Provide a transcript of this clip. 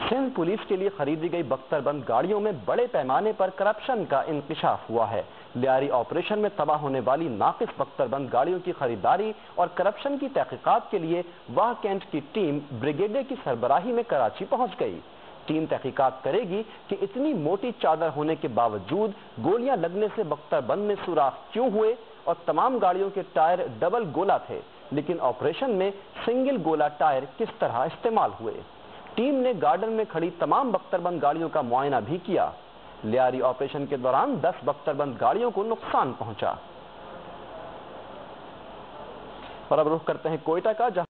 Sindh police के लिए खरीदी गई बख्तरबंद गाड़ियों में बड़े पैमाने पर करप्शन का इंकशाफ हुआ है। लियारी ऑपरेशन में तबाह होने वाली नाकिस बख्तरबंद गाड़ियों की खरीदारी और करप्शन की तहकीकात के लिए वाह कैंट की टीम ब्रिगेडियर की सरबराही में कराची पहुंच गई। टीम तहकीकात करेगी कि इतनी मोटी चादर होने के बावजूद गोलियां लगने से बख्तरबंद में सुराख क्यों हुए और तमाम गाड़ियों के टायर डबल गोला थे, लेकिन ऑपरेशन में सिंगल गोला टायर किस तरह इस्तेमाल हुए। टीम ने गार्डन में खड़ी तमाम बख्तरबंद गाड़ियों का मुआयना भी किया। लियारी ऑपरेशन के दौरान 10 बख्तरबंद गाड़ियों को नुकसान पहुंचा। और अब रुख करते हैं कोयटा का।